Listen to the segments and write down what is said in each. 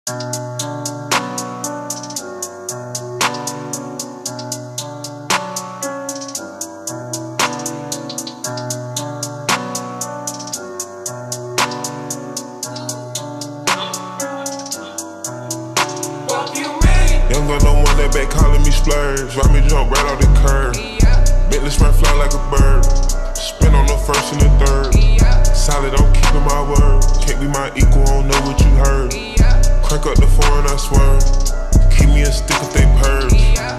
Young gun no one that back calling me splurge. Ride me jump right off the curb. Bentley sprint fly like a bird. Spin on the first and the third. Solid, I'm keeping my word. Can't be my equal, I don't know what you heard. Crank up the foreign, I swerve. Keep me a stick if they purge.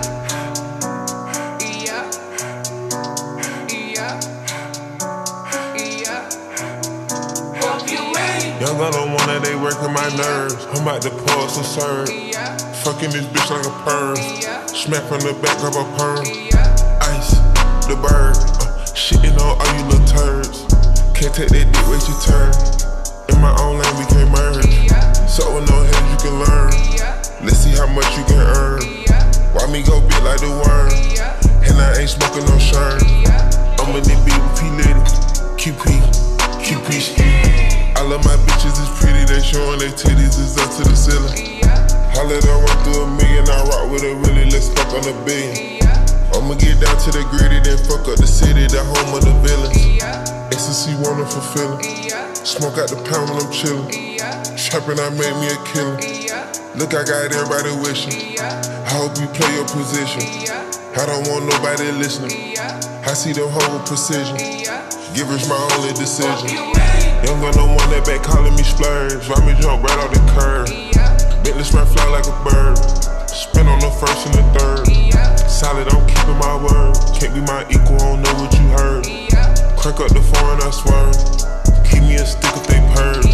Young gun no one that they working my nerves. I'm about to pour some serve. Fucking this bitch like a perm. Smack from the back of a perm. Ice, the bird. Shitting on all you little turds. Can't take that dick, wait your turn. In my own lane we can't merge. So with no hands you can learn. Let's see how much you can earn. Why me go big like the worm? And I ain't smoking no shirt. I'm in the beat with P-Litty. QP ski. I love my bitches, it's pretty. They showing their titties, it's up to the ceiling. I let her run through a million, I rock with her really, let's fuck on a billion. I'ma get down to the gritty, then fuck up the city, the home of the villains. Ecstasy wanna fulfill it. Smoke out the pound when I'm chillin'. Trappin', I made me a killer. Look, I got everybody wishing. I hope you play your position. I don't want nobody listening. I see them whole precision. Givers my only decision. Young gun no one that back calling me splurge. Ride me jump right off the curb. Bentley sprint fly like a bird. Spin on the first and the third. Solid, I'm keeping my word. Can't be my equal, I don't know what you heard. Crank up the foreign, I swerve. Keep me a stick if they purge.